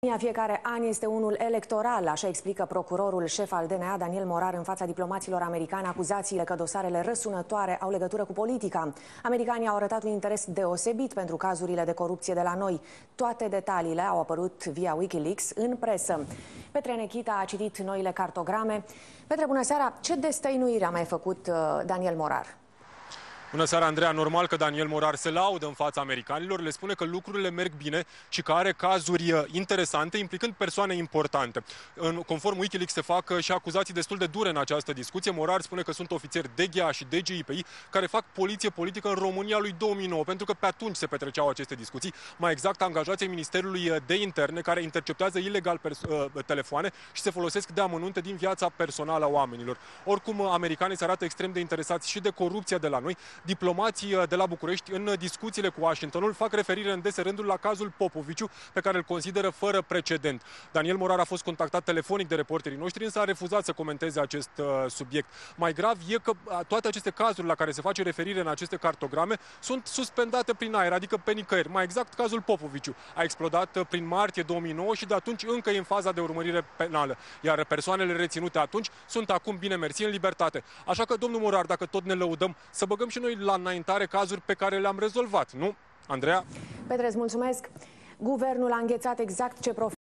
Fiecare an este unul electoral, așa explică procurorul șef al DNA, Daniel Morar, în fața diplomaților americani, acuzațiile că dosarele răsunătoare au legătură cu politica. Americanii au arătat un interes deosebit pentru cazurile de corupție de la noi. Toate detaliile au apărut via Wikileaks în presă. Petre Nechita a citit noile cartograme. Petre, bună seara! Ce destăinuire a mai făcut Daniel Morar? Bună seara, Andreea. Normal că Daniel Morar se laudă în fața americanilor, le spune că lucrurile merg bine și că are cazuri interesante, implicând persoane importante. Conform Wikileaks se fac și acuzații destul de dure în această discuție. Morar spune că sunt ofițeri DGA și DGIPI care fac poliție politică în România lui 2009, pentru că pe atunci se petreceau aceste discuții, mai exact angajații Ministerului de Interne, care interceptează ilegal telefoane și se folosesc de amănunte din viața personală a oamenilor. Oricum, americanii se arată extrem de interesați și de corupția de la noi. Diplomații de la București, în discuțiile cu Washingtonul, fac referire în dese rânduri la cazul Popoviciu, pe care îl consideră fără precedent. Daniel Morar a fost contactat telefonic de reporterii noștri, însă a refuzat să comenteze acest subiect. Mai grav e că toate aceste cazuri la care se face referire în aceste cartograme sunt suspendate prin aer, adică pe nicăieri. Mai exact, cazul Popoviciu a explodat prin martie 2009 și de atunci încă e în faza de urmărire penală. Iar persoanele reținute atunci sunt acum, bine mersi, în libertate. Așa că, domnul Morar, dacă tot ne lăudăm, să băgăm și noi la înaintare cazuri pe care le-am rezolvat, nu? Andreea? Petre, îți mulțumesc. Guvernul a înghețat exact ce